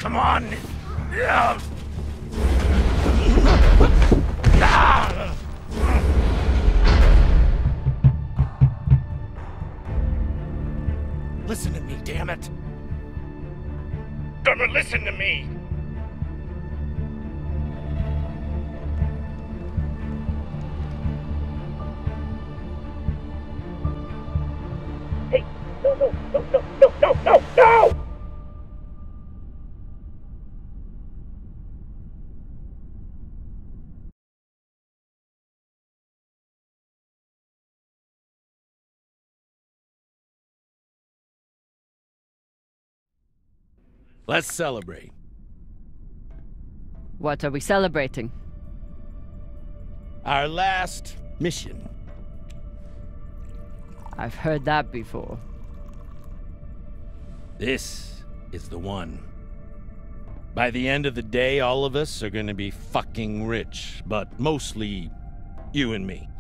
Come on! Listen to me, damn it! Dummer, listen to me! Hey! No, no, no, no, no, no, no, no! Let's celebrate. What are we celebrating? Our last mission. I've heard that before. This is the one. By the end of the day, all of us are gonna be fucking rich, but mostly you and me.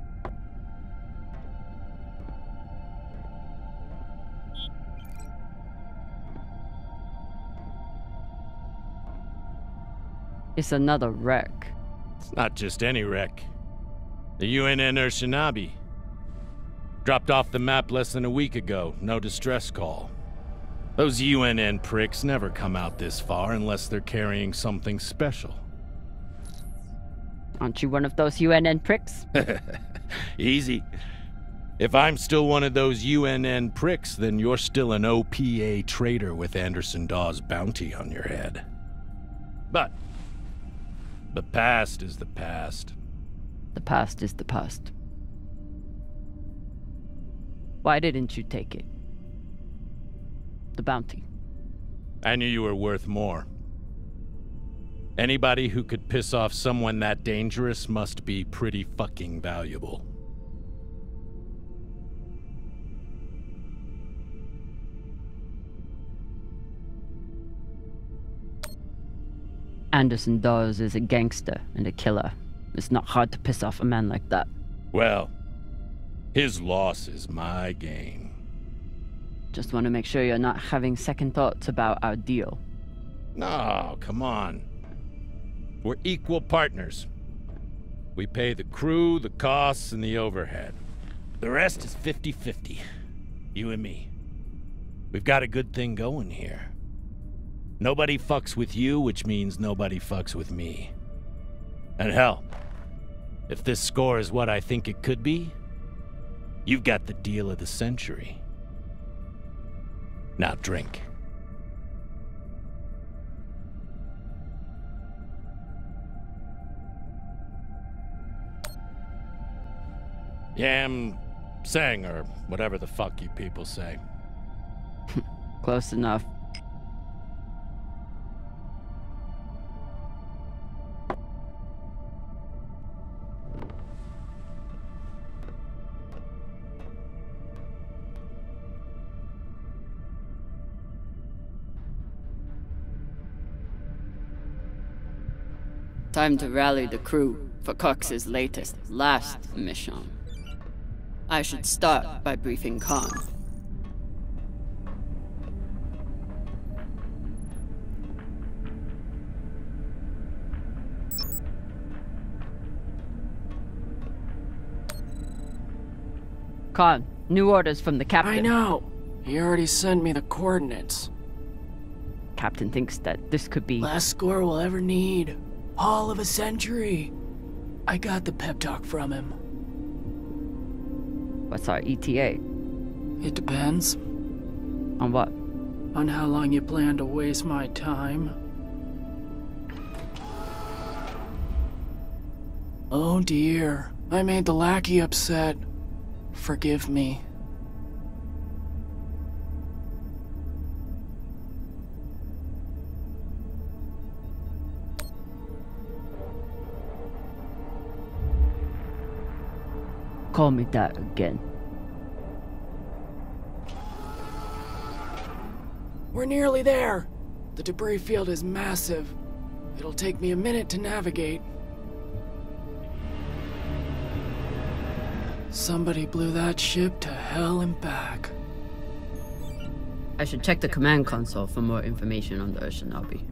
It's another wreck. It's not just any wreck. The UNN Urshinabi. Dropped off the map less than a week ago. No distress call. Those UNN pricks never come out this far unless they're carrying something special. Aren't you one of those UNN pricks? Easy. If I'm still one of those UNN pricks, then you're still an OPA traitor with Anderson Dawes' bounty on your head. But the past is the past. The past is the past. Why didn't you take it? The bounty. I knew you were worth more. Anybody who could piss off someone that dangerous must be pretty fucking valuable. Anderson Dawes is a gangster and a killer. It's not hard to piss off a man like that. Well, his loss is my gain. Just want to make sure you're not having second thoughts about our deal. No, come on. We're equal partners. We pay the crew, the costs, and the overhead. The rest is 50-50. You and me. We've got a good thing going here. Nobody fucks with you, which means nobody fucks with me. And hell, if this score is what I think it could be, you've got the deal of the century. Now drink. Yam sang, or whatever the fuck you people say. Close enough. Time to rally the crew for Cox's last mission. I should start by briefing Khan. Khan, new orders from the captain. I know. He already sent me the coordinates. Captain thinks that this could be... Last score we'll ever need. Haul of a century. I got the pep talk from him. What's our ETA? It depends. On what? On how long you plan to waste my time. Oh dear. I made the lackey upset. Forgive me. Call me that again. We're nearly there. The debris field is massive. It'll take me a minute to navigate. Somebody blew that ship to hell and back. I should check the command console for more information on the Urshanabi.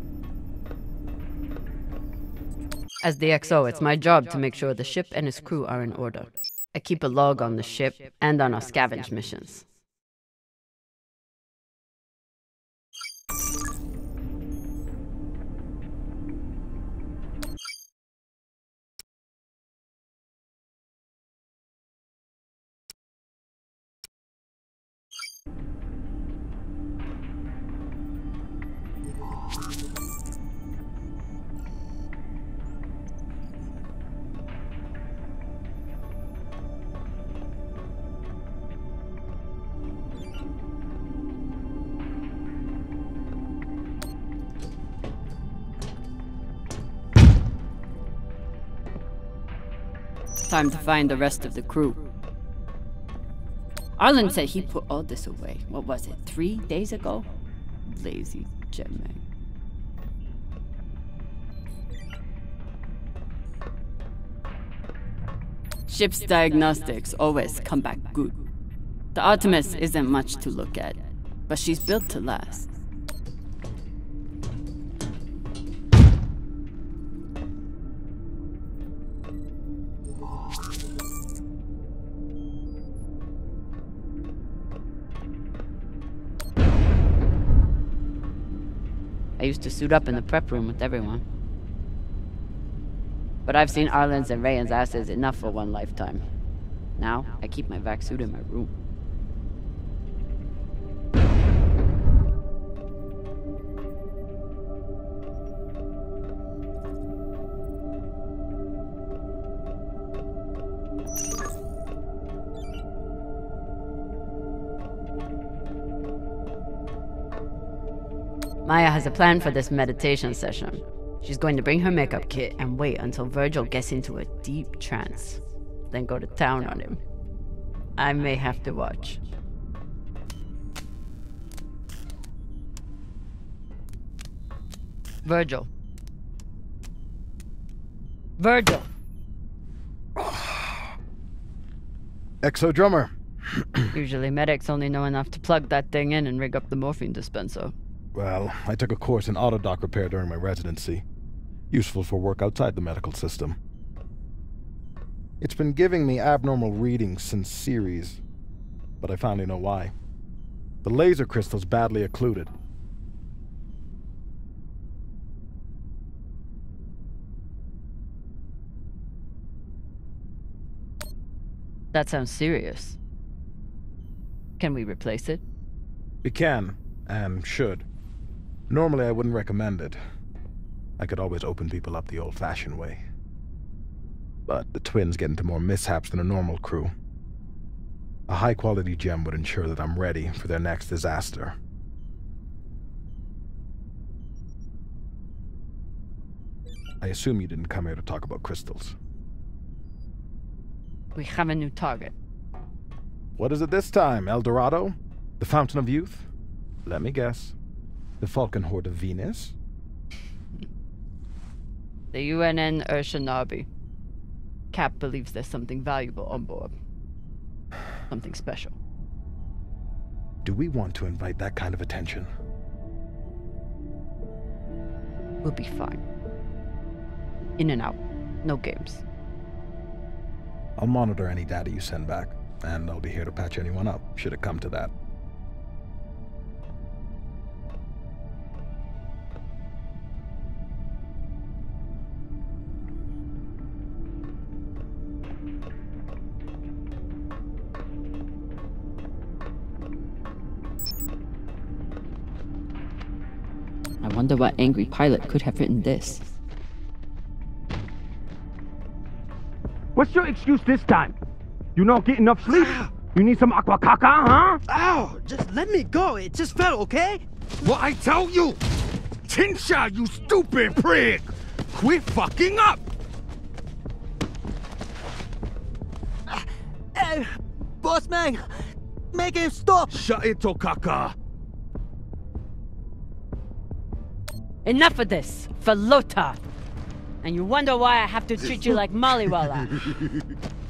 As the XO, it's my job to make sure the ship and its crew are in order. I keep a log on the ship and on our scavenge missions. Time to find the rest of the crew. Arlen said he put all this away. What was it, 3 days ago? Lazy jetman. Ship's diagnostics always come back good. The Artemis isn't much to look at, but she's built to last. I used to suit up in the prep room with everyone. But I've seen Arlen's and Rayan's asses enough for one lifetime. Now, I keep my vac suit in my room. Maya has a plan for this meditation session. She's going to bring her makeup kit and wait until Virgil gets into a deep trance, then go to town on him. I may have to watch. Virgil. Virgil! Exo drummer. Usually medics only know enough to plug that thing in and rig up the morphine dispenser. Well, I took a course in autodoc repair during my residency. Useful for work outside the medical system. It's been giving me abnormal readings since Ceres, but I finally know why. The laser crystal's badly occluded. That sounds serious. Can we replace it? We can, and should. Normally I wouldn't recommend it. I could always open people up the old-fashioned way. But the twins get into more mishaps than a normal crew. A high-quality gem would ensure that I'm ready for their next disaster. I assume you didn't come here to talk about crystals. We have a new target. What is it this time, El Dorado? The Fountain of Youth? Let me guess. The Falcon Horde of Venus? The UNN Urshanabi. Cap believes there's something valuable on board. Something special. Do we want to invite that kind of attention? We'll be fine. In and out. No games. I'll monitor any data you send back, and I'll be here to patch anyone up, should it come to that. I wonder what angry pilot could have written this. What's your excuse this time? You don't get enough sleep? You need some aqua caca, huh? Ow! Just let me go. It just fell, okay? What I tell you? Tinsha, you stupid prig! Quit fucking up! Hey, boss man, make him stop! Shut it, Tokaka! Enough of this! For Lota! And you wonder why I have to treat you like Maliwala.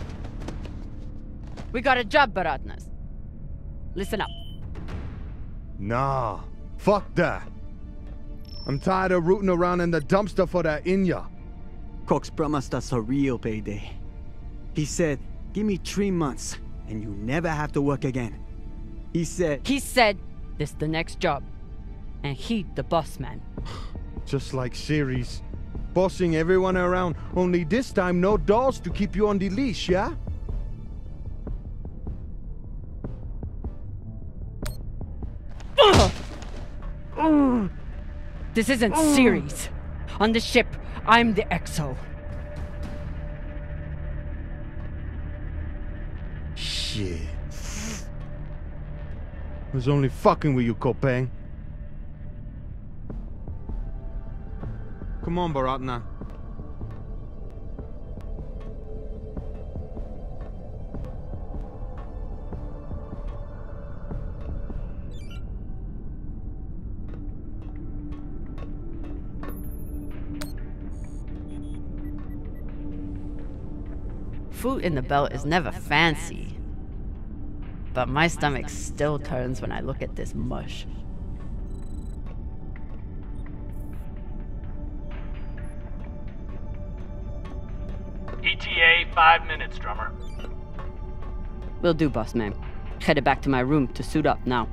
We got a job, Baratnas. Listen up. Nah, fuck that. I'm tired of rooting around in the dumpster for that Inya. Cox promised us a real payday. He said, give me 3 months, and you never have to work again. He said, this the next job. And he the boss man. Just like Ceres. Bossing everyone around, only this time no dolls to keep you on the leash, yeah? This isn't Ceres. On the ship, I'm the XO. Shit. I was only fucking with you, Kopeng. Come on, Baratna. Food in the belt is never fancy. But my stomach still turns when I look at this mush. ETA 5 minutes, drummer. Will do, boss man. Headed back to my room to suit up now.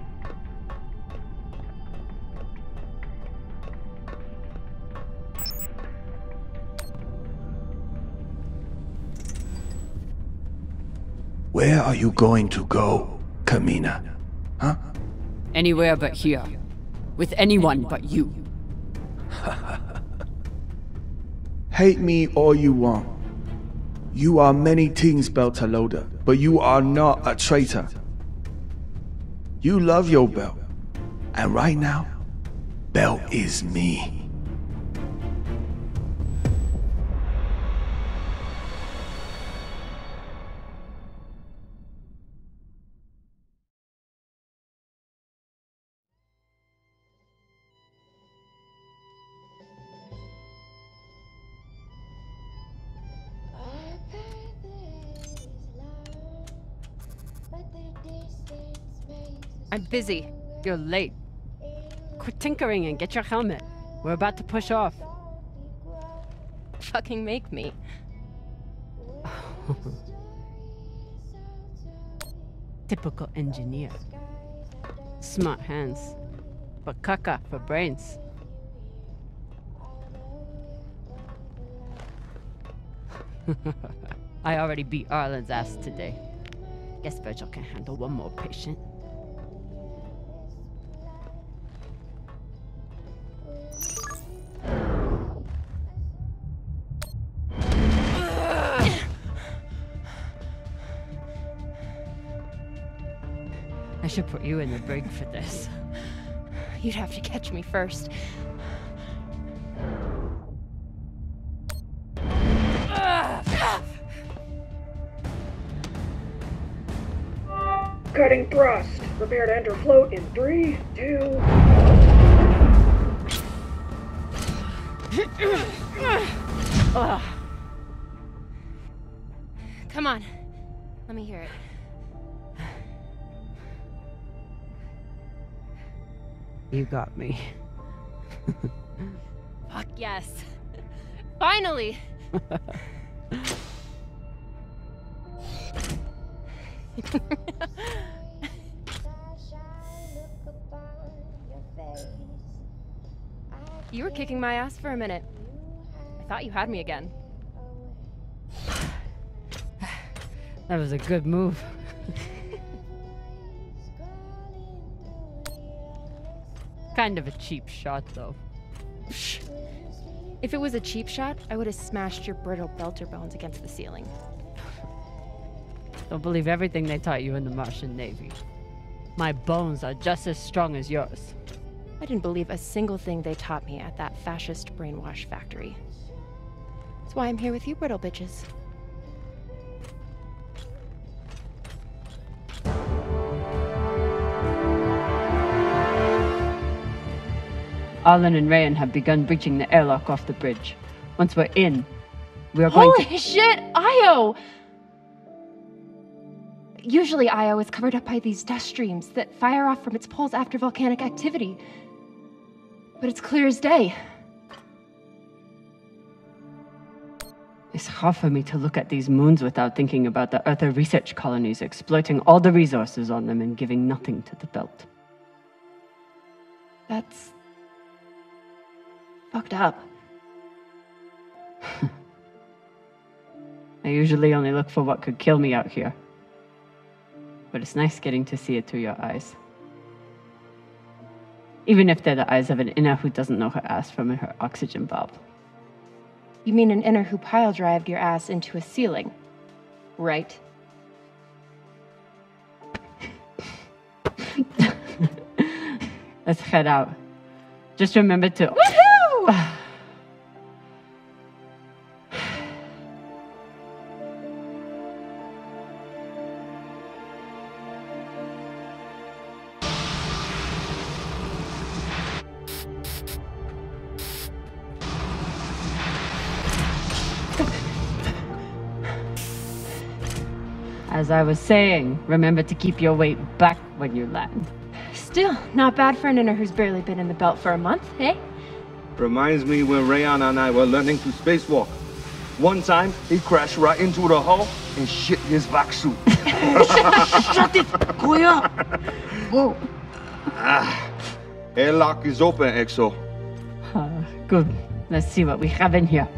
Where are you going to go, Kamina? Huh? Anywhere but here. With anyone but you. Hate me all you want. You are many things, Beltalowda, but you are not a traitor. You love your belt. And right now, belt is me. I'm busy. You're late. Quit tinkering and get your helmet. We're about to push off. Fucking make me. Typical engineer. Smart hands. But caca for brains. I already beat Arlen's ass today. Guess Virgil can handle one more patient. I should put you in the brig for this. You'd have to catch me first. Cutting thrust. Prepare to enter float in 3, 2... Come on. Let me hear it. You got me. Fuck yes. Finally! You were kicking my ass for a minute. I thought you had me again. That was a good move. Kind of a cheap shot, though. If it was a cheap shot, I would have smashed your brittle belter bones against the ceiling. Don't believe everything they taught you in the Martian Navy. My bones are just as strong as yours. I didn't believe a single thing they taught me at that fascist brainwash factory. That's why I'm here with you brittle bitches. Arlen and Rayan have begun breaching the airlock off the bridge. Once we're in, we are going to— Holy shit, Io! Usually Io is covered up by these dust streams that fire off from its poles after volcanic activity. But it's clear as day. It's hard for me to look at these moons without thinking about the Earther research colonies exploiting all the resources on them and giving nothing to the belt. That's fucked up. I usually only look for what could kill me out here. But it's nice getting to see it through your eyes. Even if they're the eyes of an inner who doesn't know her ass from her oxygen valve. You mean an inner who pile-drived your ass into a ceiling, right? Let's head out. Just remember to... Woohoo! As I was saying, remember to keep your weight back when you land. Still, not bad for an inner who's barely been in the belt for a month, eh? Reminds me when Rayana and I were learning to spacewalk. One time, he crashed right into the hull and shit his vac suit. Shut it! Koya! Whoa. Airlock is open, Exo. Good. Let's see what we have in here.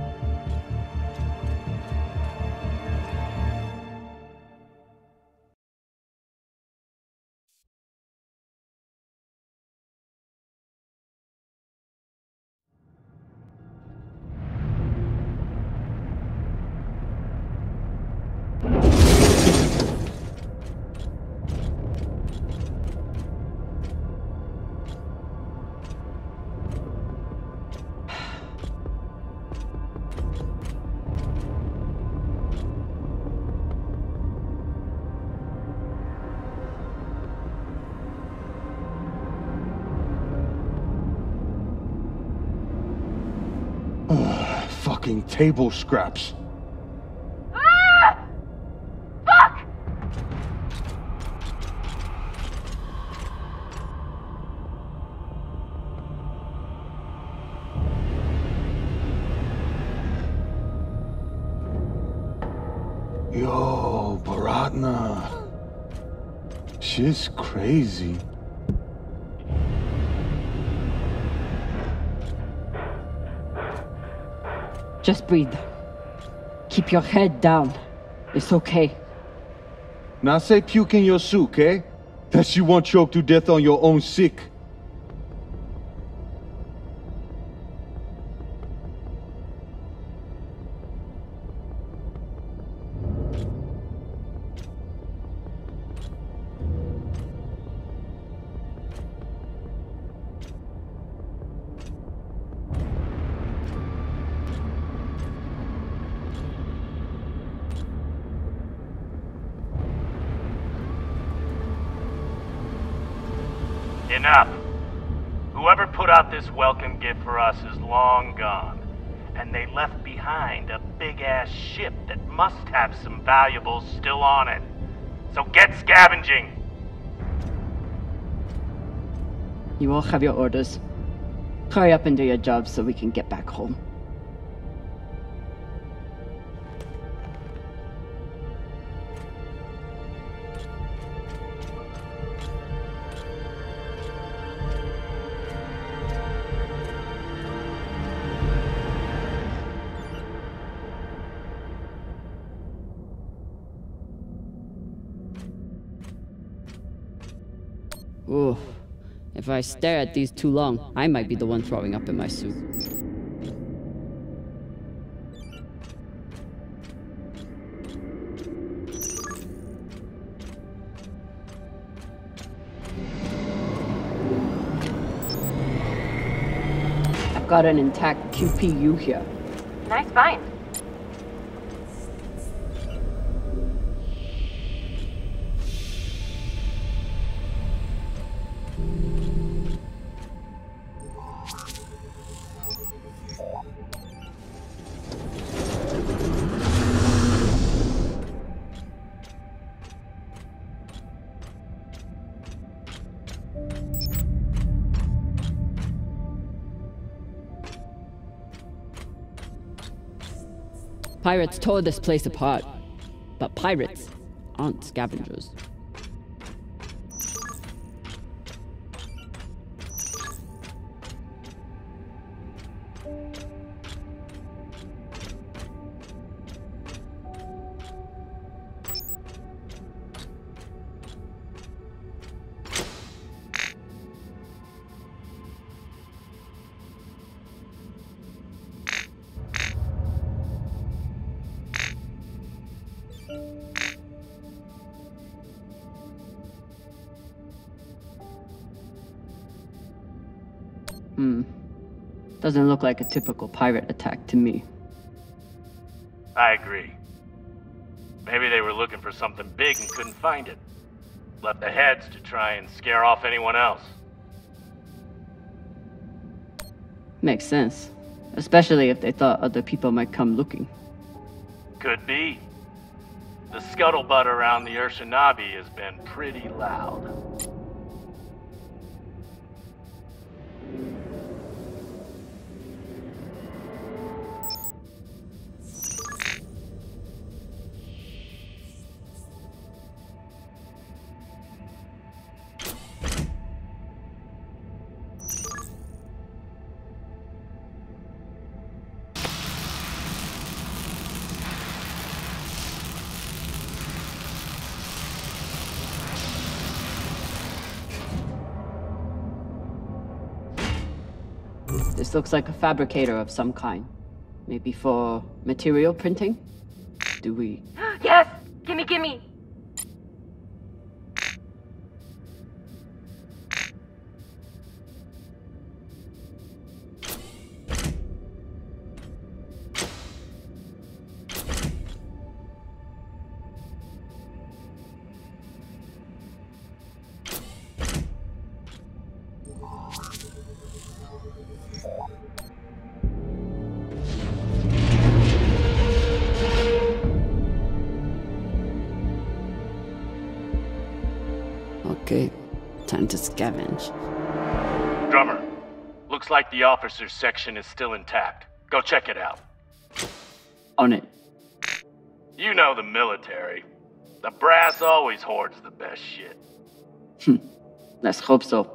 Fucking table scraps. Ah! Fuck! Yo, Baratna. Shit's crazy. Just breathe. Keep your head down. It's okay. Now say puke in your soup, eh? That you won't choke to death on your own sick. Enough. Whoever put out this welcome gift for us is long gone. And they left behind a big-ass ship that must have some valuables still on it. So get scavenging! You all have your orders. Hurry up and do your job so we can get back home. Ooh. If I stare at these too long, I might be the one throwing up in my soup. I've got an intact QPU here. Nice find. Pirates tore this place apart. But pirates aren't scavengers. Doesn't look like a typical pirate attack to me. I agree. Maybe they were looking for something big and couldn't find it. Left the heads to try and scare off anyone else. Makes sense. Especially if they thought other people might come looking. Could be. The scuttlebutt around the Urshanabi has been pretty loud. This looks like a fabricator of some kind. Maybe for material printing? Do we... Yes! Gimme, gimme! Okay, time to scavenge. Drummer, looks like the officers' section is still intact. Go check it out. On it. You know the military. The brass always hoards the best shit. Let's hope so.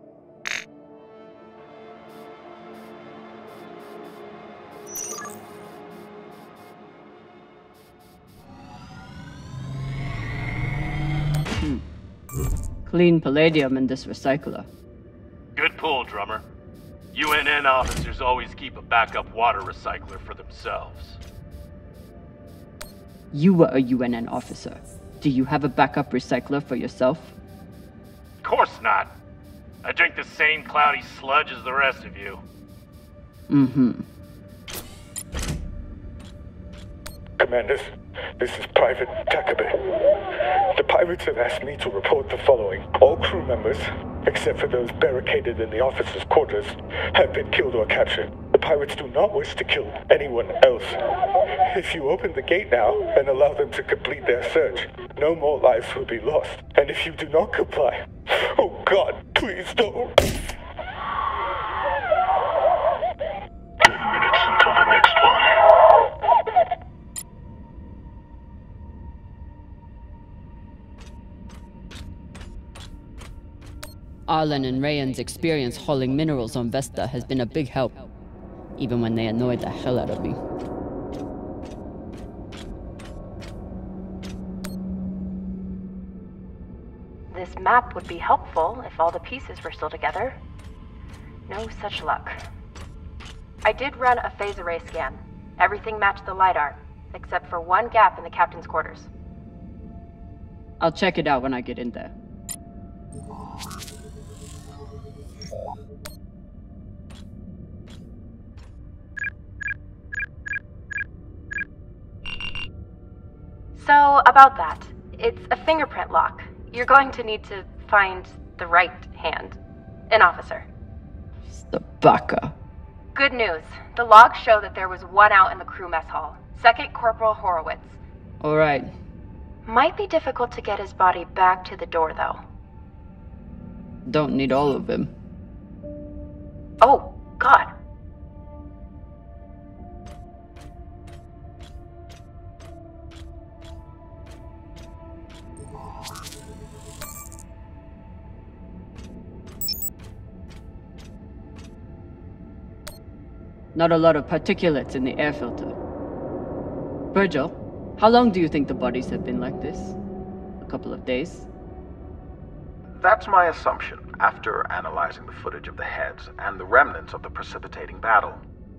Clean palladium in this recycler. Good pull, Drummer. UNN officers always keep a backup water recycler for themselves. You were a UNN officer. Do you have a backup recycler for yourself? Of course not. I drink the same cloudy sludge as the rest of you. Commanders, this is Private Takabe. The pirates have asked me to report the following. All crew members, except for those barricaded in the officers' quarters, have been killed or captured. The pirates do not wish to kill anyone else. If you open the gate now and allow them to complete their search, no more lives will be lost. And if you do not comply, oh God, please don't. 2 minutes until the next one. Arlen and Rayan's experience hauling minerals on Vesta has been a big help, even when they annoyed the hell out of me. This map would be helpful if all the pieces were still together. No such luck. I did run a phase array scan. Everything matched the LiDAR, except for one gap in the captain's quarters. I'll check it out when I get in there. So, about that. It's a fingerprint lock. You're going to need to find the right hand. An officer. The baka. Good news. The logs show that there was one out in the crew mess hall. Second Corporal Horowitz. Alright. Might be difficult to get his body back to the door, though. Don't need all of him. Oh, God. Not a lot of particulates in the air filter. Virgil, how long do you think the bodies have been like this? A couple of days? That's my assumption, after analyzing the footage of the heads and the remnants of the precipitating battle.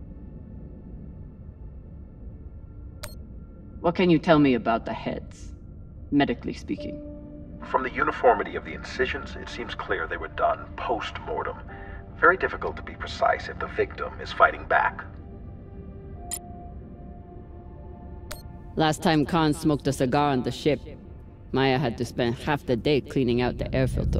What can you tell me about the heads, medically speaking? From the uniformity of the incisions, it seems clear they were done post-mortem. Very difficult to be precise if the victim is fighting back. Last time Khan smoked a cigar on the ship, Maya had to spend half the day cleaning out the air filter.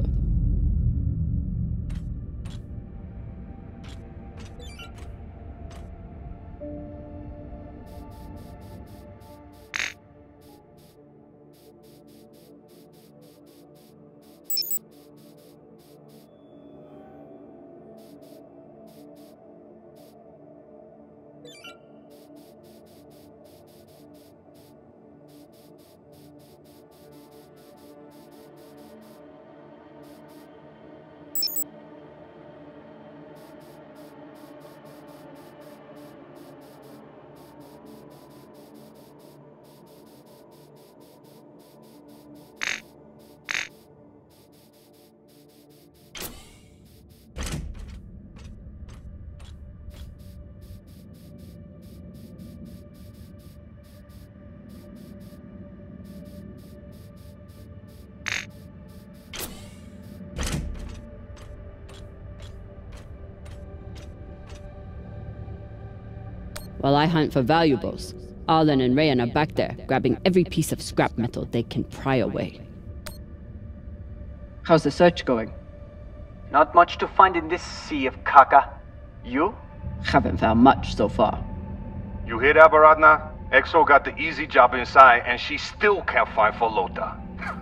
While I hunt for valuables, Arlen and Rayan are back there, grabbing every piece of scrap metal they can pry away. How's the search going? Not much to find in this sea of caca. You? Haven't found much so far. You hear that, Baradna? Exo got the easy job inside, and she still can't find Folota.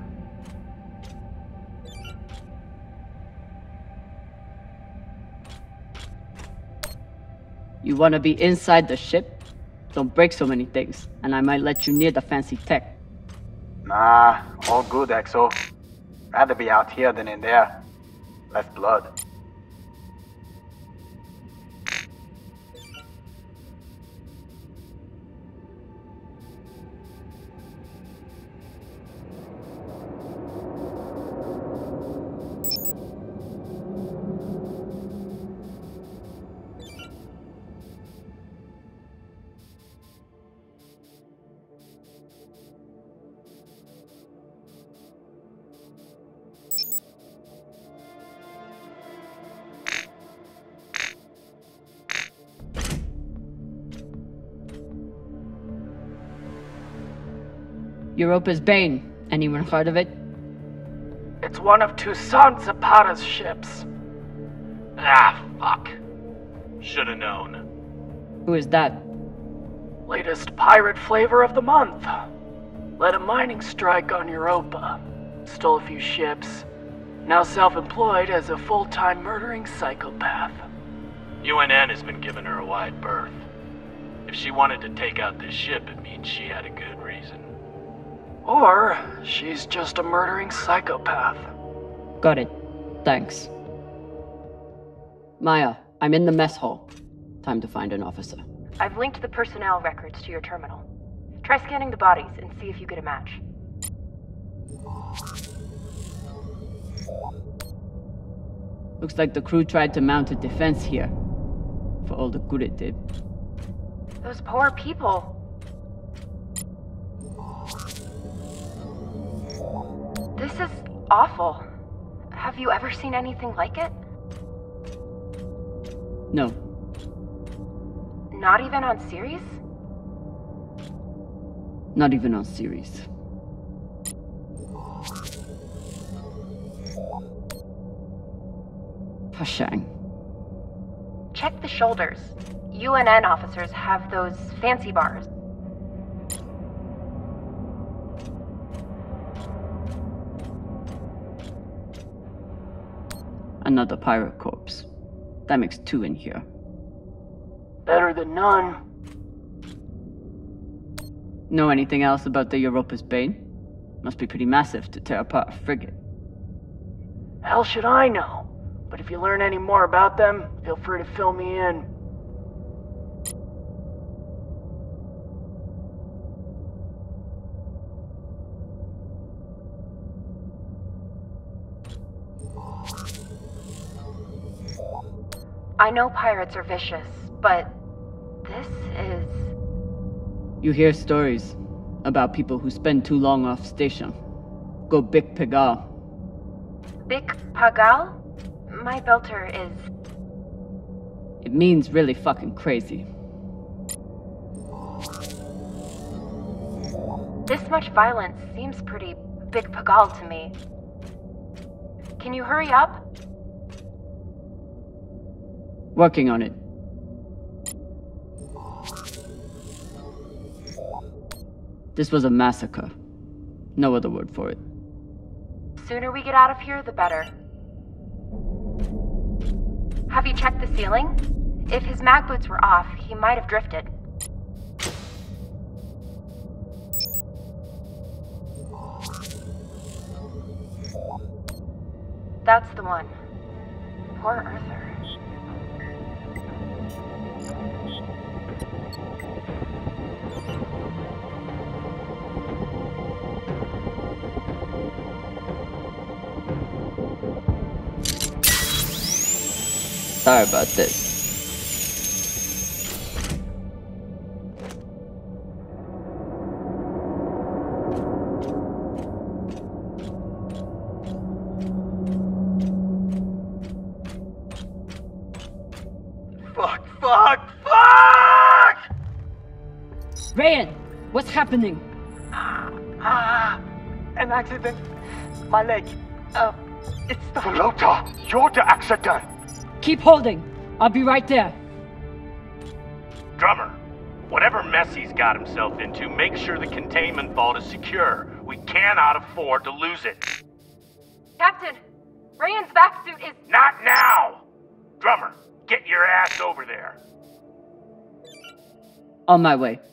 You wanna be inside the ship? Don't break so many things, and I might let you near the fancy tech. Nah, all good, Exo. Rather be out here than in there. Less blood. Europa's Bane. Anyone heard of it? It's one of Toussaint Zapata's ships. Ah, fuck. Should've known. Who is that? Latest pirate flavor of the month. Led a mining strike on Europa. Stole a few ships. Now self-employed as a full-time murdering psychopath. UNN has been giving her a wide berth. If she wanted to take out this ship, it means she had a good reason. Or she's just a murdering psychopath. Got it. Thanks. Maya, I'm in the mess hall. Time to find an officer. I've linked the personnel records to your terminal. Try scanning the bodies and see if you get a match. Looks like the crew tried to mount a defense here. For all the good it did. Those poor people. This is awful. Have you ever seen anything like it? No. Not even on series? Not even on series. Pashang. Check the shoulders. UNN officers have those fancy bars. Another pirate corpse. That makes 2 in here. Better than none. Know anything else about the Europa's Bane? Must be pretty massive to tear apart a frigate. Hell should I know? But if you learn any more about them, feel free to fill me in. I know pirates are vicious, but this is... You hear stories about people who spend too long off station. Go Big Pagal. Big Pagal? My belter is... It means really fucking crazy. This much violence seems pretty Big Pagal to me. Can you hurry up? Working on it. This was a massacre. No other word for it. Sooner we get out of here, the better. Have you checked the ceiling? If his mag boots were off, he might have drifted. That's the one. Poor Arthur. Sorry about this. Fuck! Rayan, what's happening? An accident. My leg. It's the... Volota, you're the accident! Keep holding. I'll be right there. Drummer, whatever mess he's got himself into, make sure the containment vault is secure. We cannot afford to lose it. Captain, Rayan's back suit is... Not now! Drummer, get your ass over there. On my way.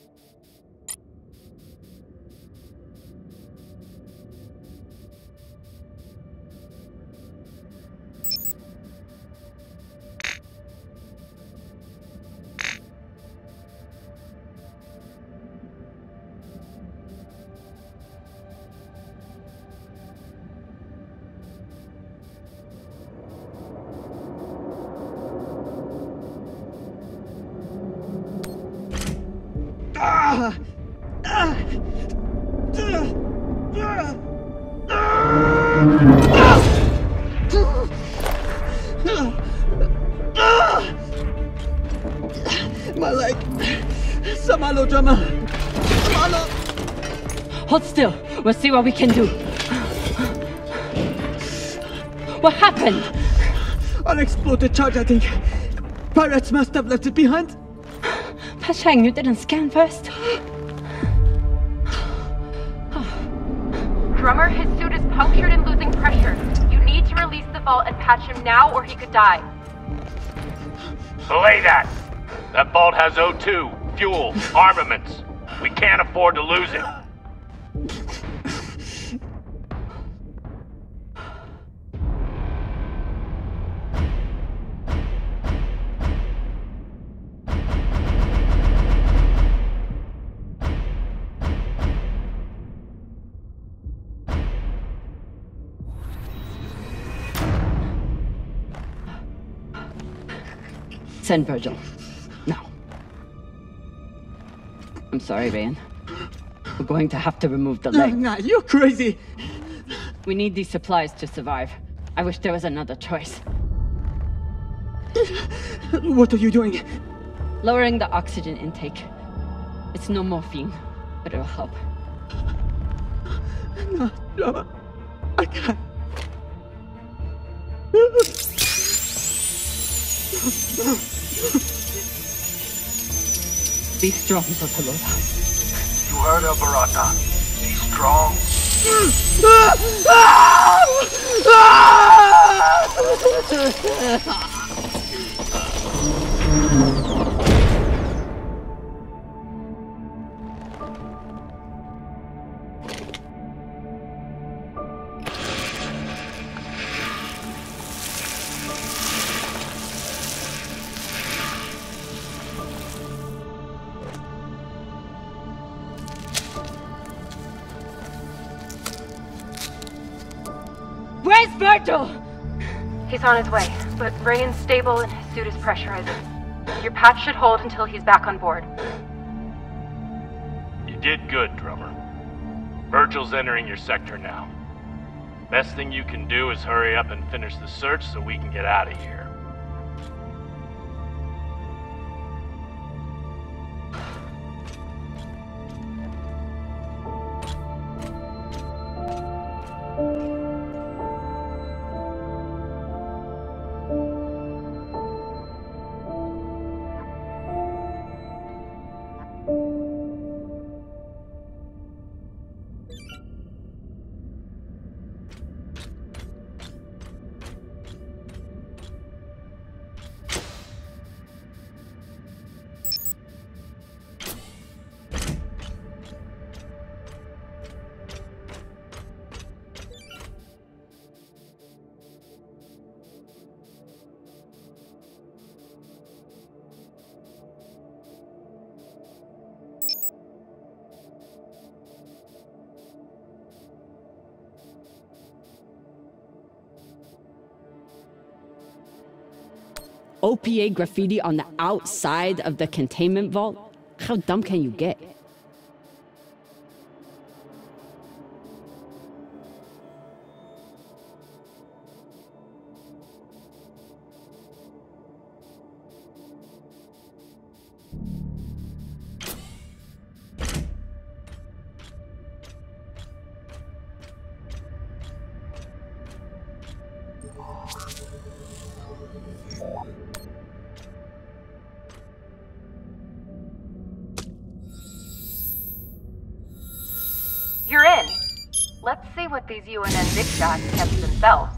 My leg. Samalo, drummer. Samalo. Hold still. We'll see what we can do. What happened? Unexploded charge, I think. Pirates must have left it behind. Pashang, you didn't scan first? Drummer, his suit is punctured and losing pressure. You need to release the vault and patch him now or he could die. Belay that! That vault has O2, fuel, armaments. We can't afford to lose it. Send Virgil. Now. I'm sorry, Rayan. We're going to have to remove the leg. Nah, you're crazy. We need these supplies to survive. I wish there was another choice. What are you doing? Lowering the oxygen intake. It's no morphine, but it'll help. No, drummer. I can't. Be strong, Bartolola. You heard her, Barata. Be strong. Where's Virgil? He's on his way, but Rayan's stable and his suit is pressurizing. Your patch should hold until he's back on board. You did good, Drummer. Virgil's entering your sector now. Best thing you can do is hurry up and finish the search so we can get out of here. OPA graffiti on the outside of the containment vault? How dumb can you get? You're in. Let's see what these UNN big shots kept themselves.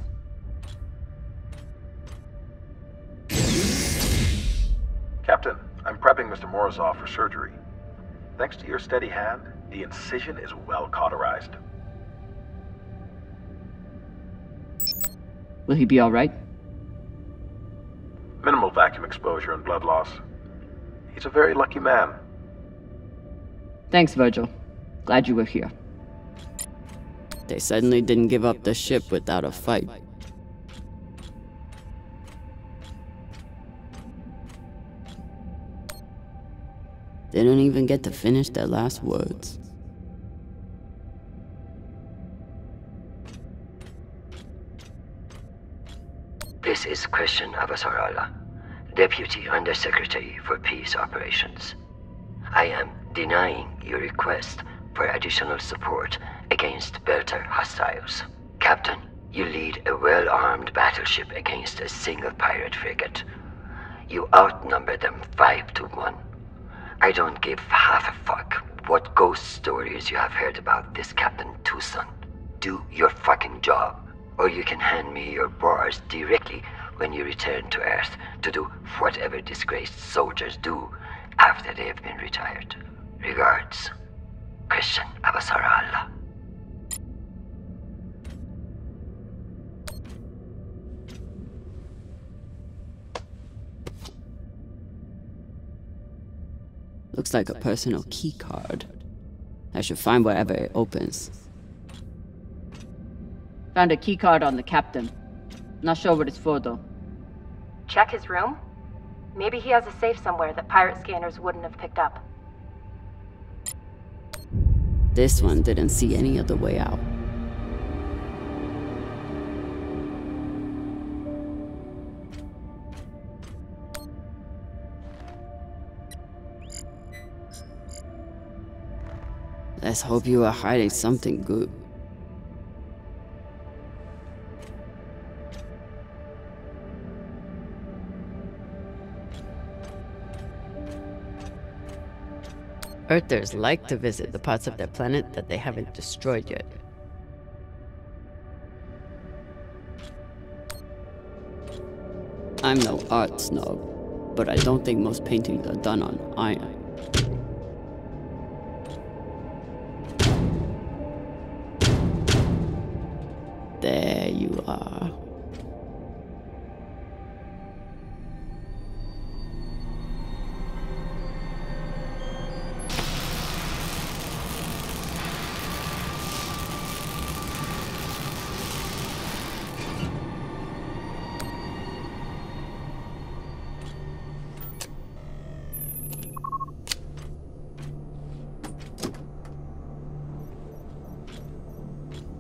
Captain, I'm prepping Mr. Morozov for surgery. Thanks to your steady hand, the incision is well cauterized. Will he be alright? Minimal vacuum exposure and blood loss. He's a very lucky man. Thanks, Virgil. Glad you were here. They suddenly didn't give up the ship without a fight. They don't even get to finish their last words. This is Christian Avasarala, Deputy Undersecretary for Peace Operations. I am denying your request for additional support against Belter hostiles. Captain, you lead a well-armed battleship against a single pirate frigate. You outnumber them 5-1. I don't give half a fuck what ghost stories you have heard about this Captain Tucson. Do your fucking job, or you can hand me your bars directly when you return to Earth to do whatever disgraced soldiers do after they have been retired. Regards, Christian Avasarala. Looks like a personal key card. I should find wherever it opens. Found a keycard on the captain. Not sure what it's for, though. Check his room? Maybe he has a safe somewhere that pirate scanners wouldn't have picked up. This one didn't see any other way out. Let's hope you are hiding something good. Earthers like to visit the parts of their planet that they haven't destroyed yet. I'm no art snob, but I don't think most paintings are done on iron. There you are.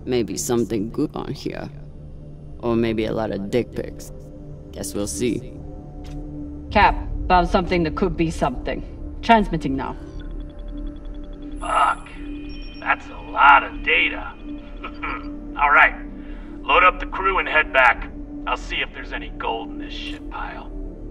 Maybe something good on here. Or maybe a lot of dick pics. Guess we'll see. Cap, found something that could be something. Transmitting now. Fuck. That's a lot of data. Alright. Load up the crew and head back. I'll see if there's any gold in this shit pile.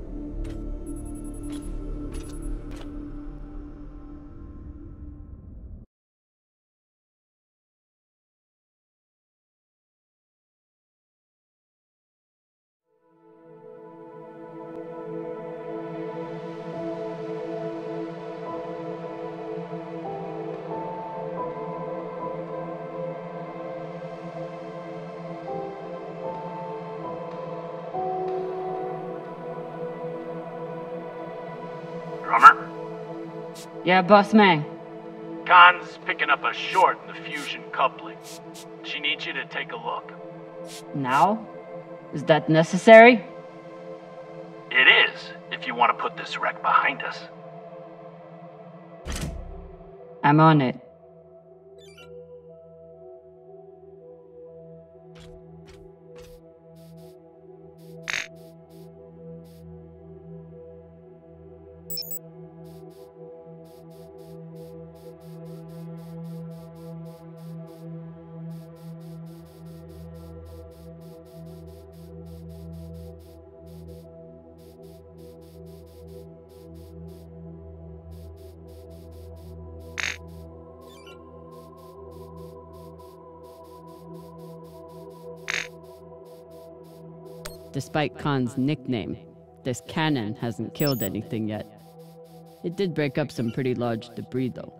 Drummer? Yeah, boss man. Khan's picking up a short in the fusion coupling. She needs you to take a look. Now? Is that necessary? It is, if you want to put this wreck behind us. I'm on it. Despite Khan's nickname, this cannon hasn't killed anything yet. It did break up some pretty large debris, though.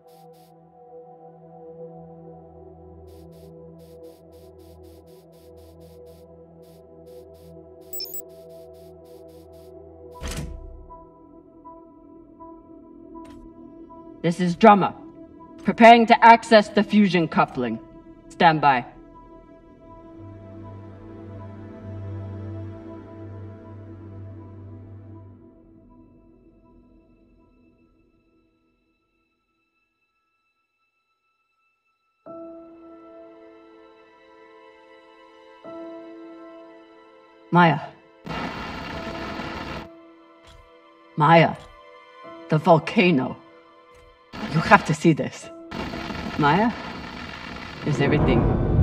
This is Drummer. Preparing to access the fusion coupling. Stand by. Maya. Maya. The volcano. You have to see this. Maya? Is everything...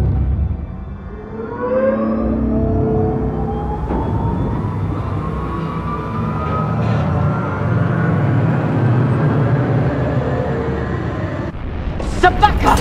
Sabaka!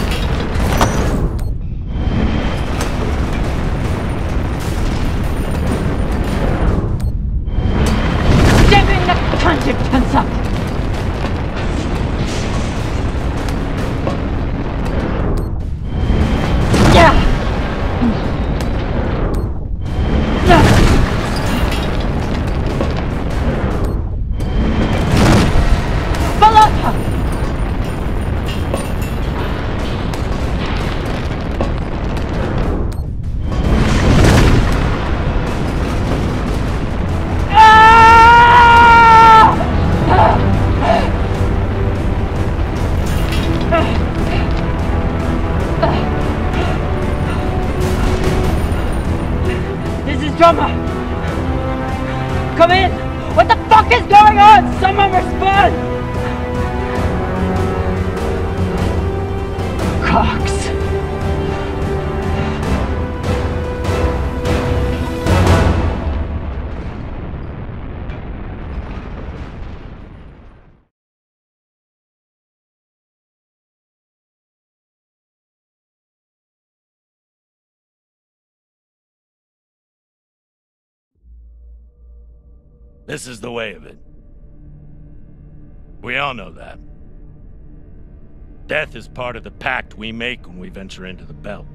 Drummer! Come in! What the fuck is going on? Someone respond! Cox. This is the way of it. We all know that. Death is part of the pact we make when we venture into the belt.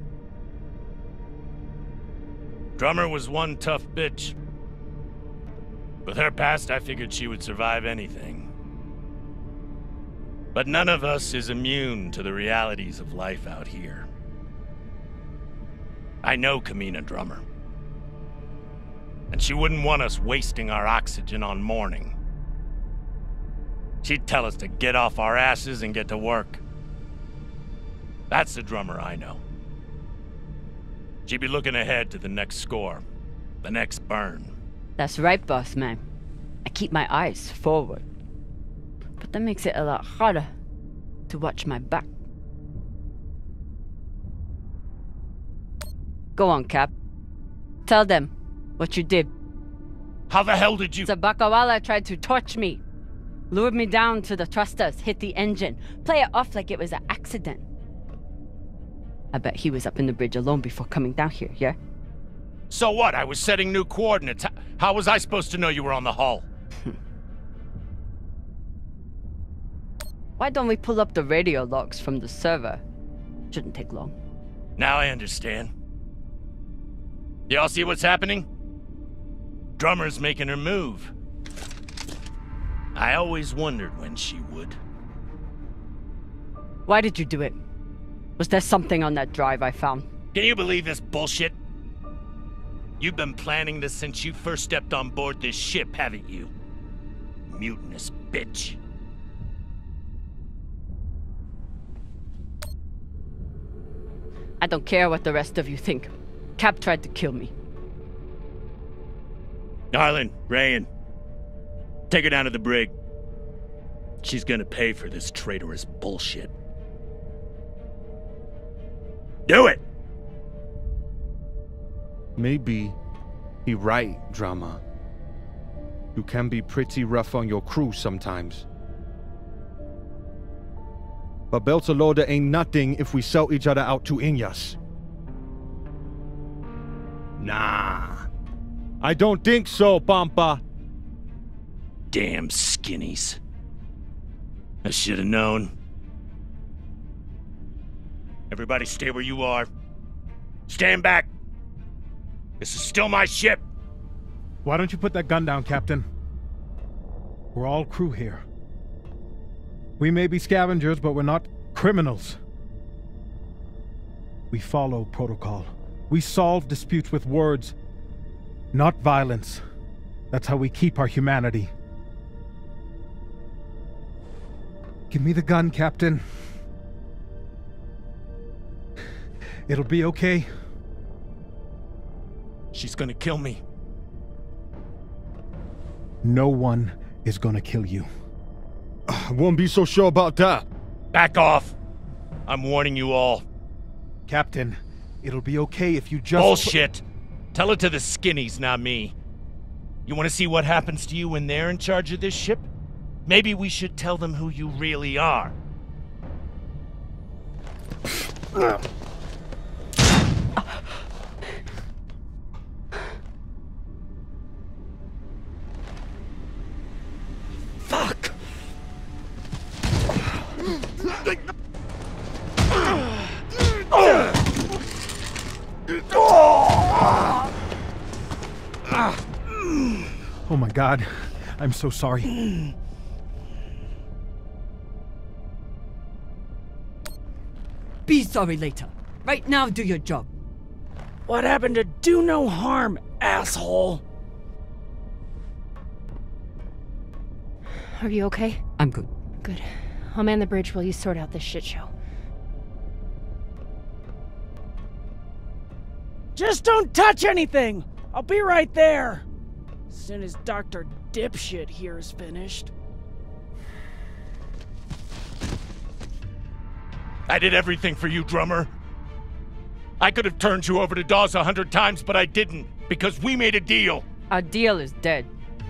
Drummer was one tough bitch. With her past, I figured she would survive anything. But none of us is immune to the realities of life out here. I know Kamina Drummer. And she wouldn't want us wasting our oxygen on mourning. She'd tell us to get off our asses and get to work. That's the Drummer I know. She'd be looking ahead to the next score. The next burn. That's right, boss man. I keep my eyes forward. But that makes it a lot harder to watch my back. Go on, Cap. Tell them what you did. How the hell did you— Sabakawala tried to torch me. Lured me down to the thrusters, hit the engine. Play it off like it was an accident. I bet he was up in the bridge alone before coming down here, yeah? So what? I was setting new coordinates. How was I supposed to know you were on the hull? Why don't we pull up the radio logs from the server? Shouldn't take long. Now I understand. Y'all see what's happening? Drummer's making her move. I always wondered when she would. Why did you do it? Was there something on that drive I found? Can you believe this bullshit? You've been planning this since you first stepped on board this ship, haven't you? Mutinous bitch. I don't care what the rest of you think. Cap tried to kill me. Arlen, Rayan, take her down to the brig. She's gonna pay for this traitorous bullshit. Do it! Maybe he right, Drama. You can be pretty rough on your crew sometimes. But Beltalowda ain't nothing if we sell each other out to Inyas. Nah. I don't think so, Pampa. Damn skinnies. I should have known. Everybody stay where you are. Stand back. This is still my ship. Why don't you put that gun down, Captain? We're all crew here. We may be scavengers, but we're not criminals. We follow protocol. We solve disputes with words, not violence. That's how we keep our humanity. Give me the gun, Captain. It'll be okay. She's gonna kill me. No one is gonna kill you. I won't be so sure about that. Back off. I'm warning you all. Captain, it'll be okay if you just— Bullshit. Tell it to the skinnies, not me. You want to see what happens to you when they're in charge of this ship? Maybe we should tell them who you really are. Fuck! Oh my God, I'm so sorry. Be sorry later. Right now, do your job. What happened to do no harm, asshole? Are you okay? I'm good. Good. I'll man the bridge while you sort out this shit show. Just don't touch anything! I'll be right there! As soon as Dr. Dipshit here is finished. I did everything for you, Drummer. I could have turned you over to Dawes 100 times, but I didn't, because we made a deal. Our deal is dead.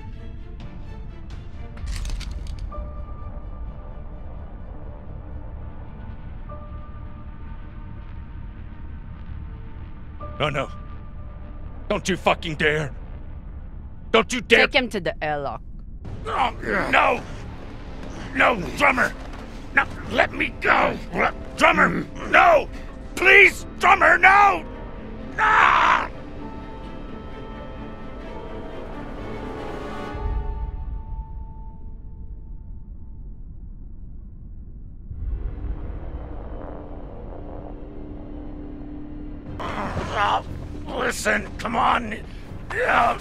Oh no. Don't you fucking dare. Don't you dare— Take him to the airlock. Oh, no! No, Drummer! No, let me go! Drummer, no! Please, Drummer, no! Ah! Listen, come on! Ah!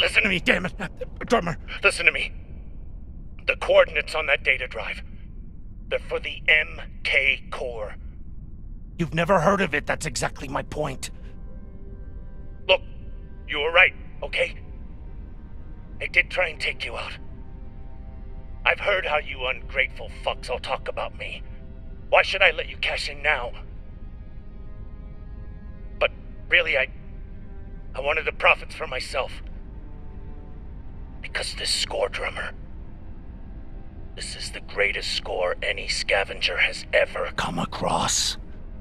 Listen to me, damn it. Drummer, listen to me. The coordinates on that data drive, they're for the MK Core. You've never heard of it, that's exactly my point. Look, you were right, okay? I did try and take you out. I've heard how you ungrateful fucks all talk about me. Why should I let you cash in now? But really, I wanted the profits for myself. Because this score, Drummer, this is the greatest score any scavenger has ever come across.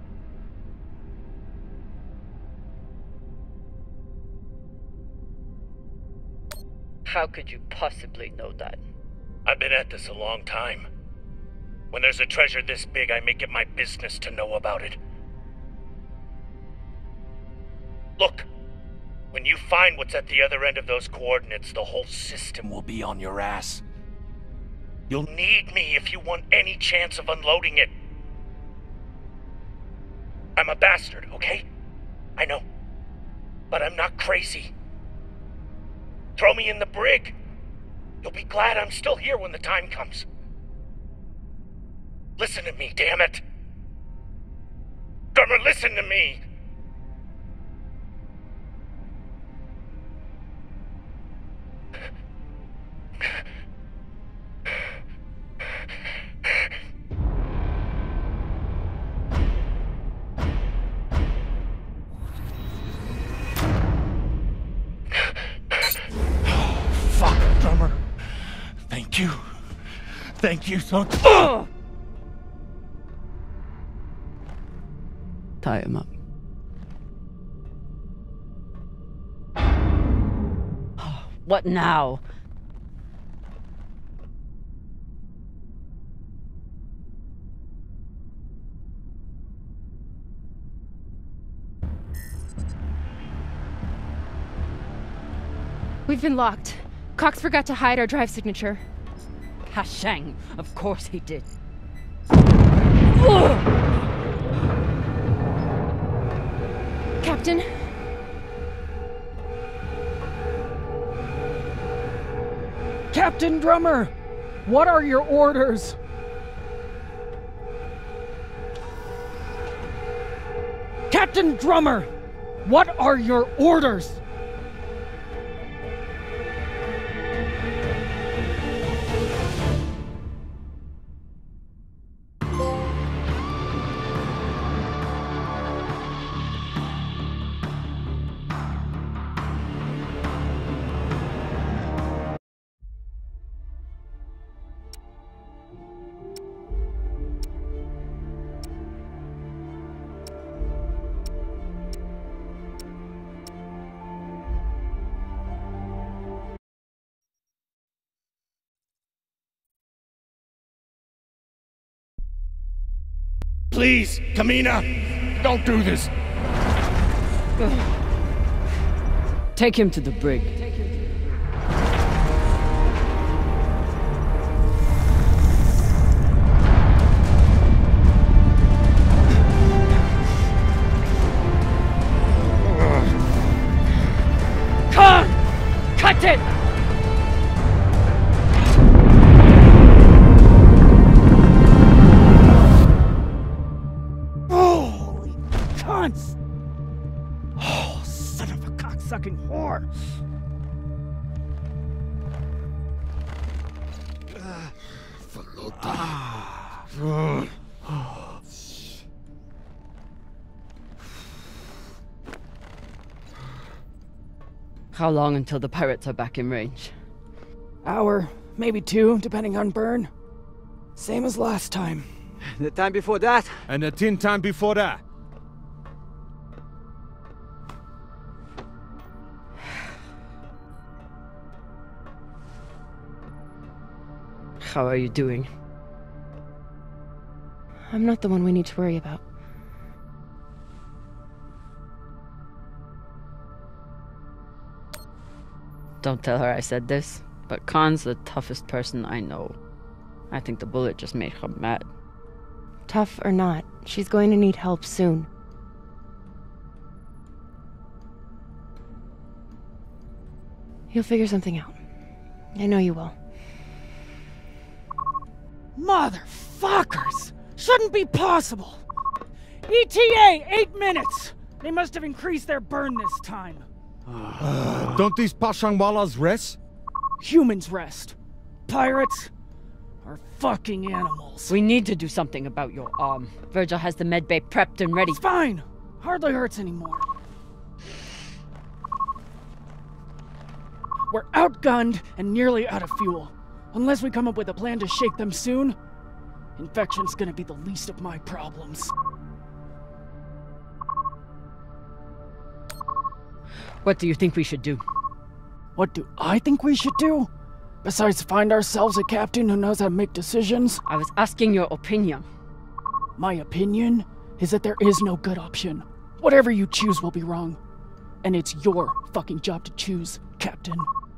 How could you possibly know that? I've been at this a long time. When there's a treasure this big, I make it my business to know about it. Look, when you find what's at the other end of those coordinates, the whole system will be on your ass. You'll need me if you want any chance of unloading it. I'm a bastard, okay? I know. But I'm not crazy. Throw me in the brig. You'll be glad I'm still here when the time comes. Listen to me, damn it. Drummer, listen to me. Fuck, Drummer. Thank you. Thank you so much. Tie him up. What now? We've been locked. Cox forgot to hide our drive signature. Hashang, of course he did. Captain? Captain Drummer, what are your orders? Captain Drummer, what are your orders? Please, Kamina, don't do this. Take him to the brig. Khan! Cut it! Holy cunts! Oh, son of a cocksucking whore! How long until the pirates are back in range? Hour, maybe 2, depending on burn. Same as last time. The time before that? And the 10 time before that. How are you doing? I'm not the one we need to worry about. Don't tell her I said this, but Khan's the toughest person I know. I think the bullet just made her mad. Tough or not, she's going to need help soon. You'll figure something out. I know you will. Motherfuckers! Shouldn't be possible! ETA, 8 minutes! They must have increased their burn this time. Don't these Pashangwalas rest? Humans rest. Pirates are fucking animals. We need to do something about your arm. Virgil has the medbay prepped and ready. It's fine. Hardly hurts anymore. We're outgunned and nearly out of fuel. Unless we come up with a plan to shake them soon, infection's gonna be the least of my problems. What do you think we should do? What do I think we should do? Besides find ourselves a captain who knows how to make decisions? I was asking your opinion. My opinion is that there is no good option. Whatever you choose will be wrong. And it's your fucking job to choose, Captain.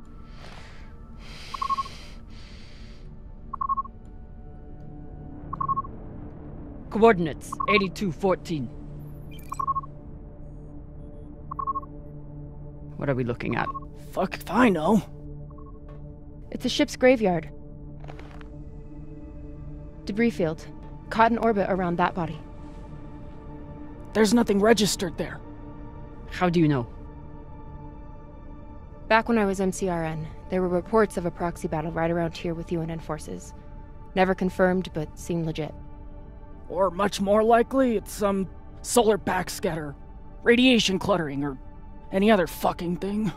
Coordinates 8214. What are we looking at? Fuck if I know. It's a ship's graveyard. Debris field. Caught in orbit around that body. There's nothing registered there. How do you know? Back when I was MCRN, there were reports of a proxy battle right around here with UNN forces. Never confirmed, but seemed legit. Or much more likely, it's some solar backscatter, radiation cluttering, or any other fucking thing.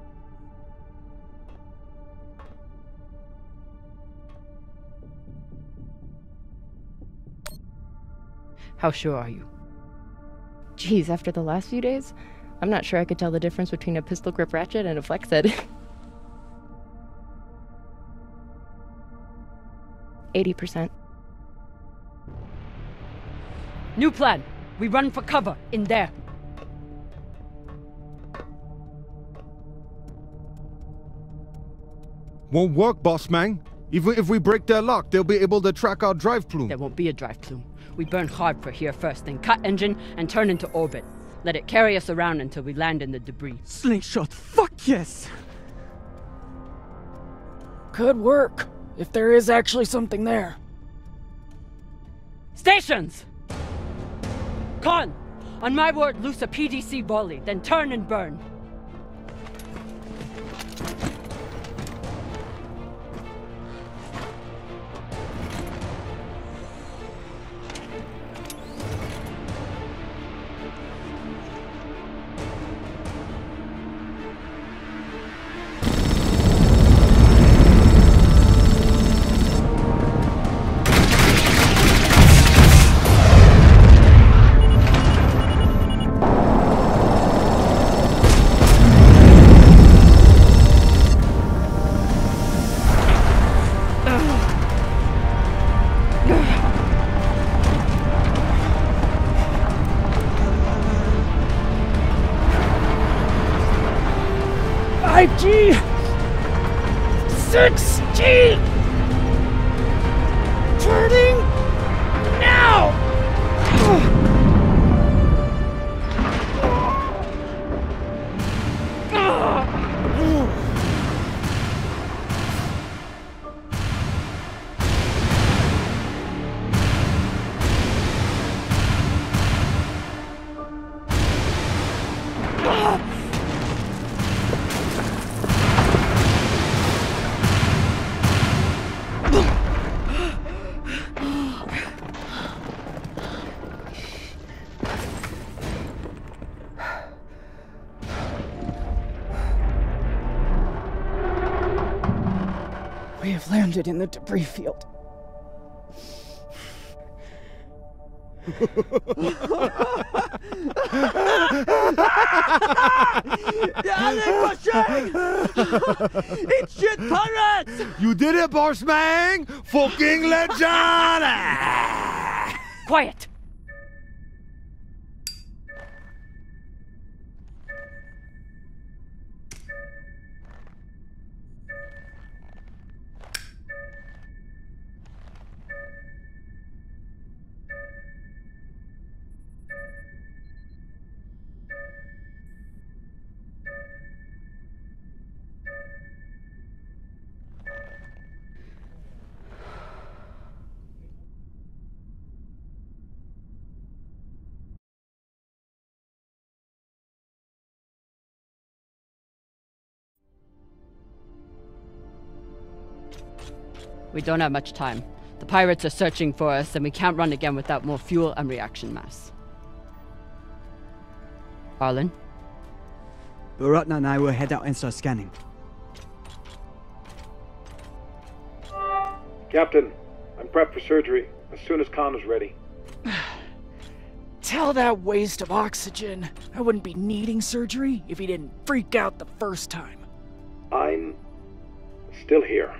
How sure are you? Geez, after the last few days, I'm not sure I could tell the difference between a pistol grip ratchet and a flex head. 80%. New plan. We run for cover in there. Won't work, boss man. Even if we break their lock, they'll be able to track our drive plume. There won't be a drive plume. We burn hard for here first, then cut engine and turn into orbit. Let it carry us around until we land in the debris. Slingshot, fuck yes! Could work, if there is actually something there. Stations! Con! On my word, loose a PDC volley, then turn and burn. G 6G turning now. We have landed in the debris field. It's shit pirates! You did it, boss man! Fucking legend! Quiet! We don't have much time. The pirates are searching for us, and we can't run again without more fuel and reaction mass. Arlen? Baratna and I will head out and start scanning. Captain, I'm prepped for surgery as soon as Khan is ready. Tell that waste of oxygen I wouldn't be needing surgery if he didn't freak out the first time. I'm still here.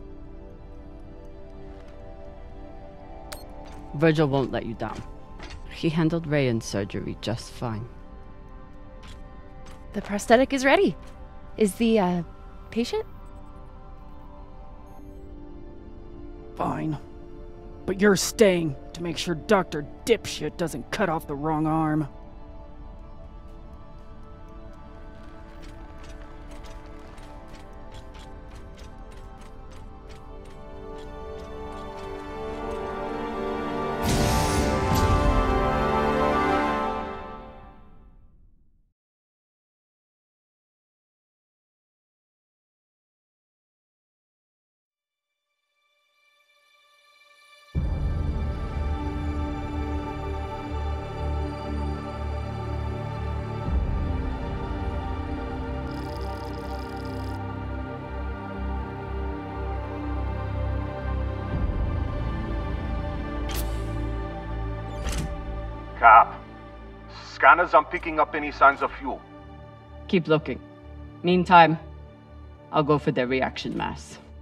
Virgil won't let you down. He handled Rayan's surgery just fine. The prosthetic is ready. Is the, patient? Fine. But you're staying to make sure Dr. Dipshit doesn't cut off the wrong arm. Cap, scanners aren't picking up any signs of fuel. Keep looking. Meantime, I'll go for their reaction mass.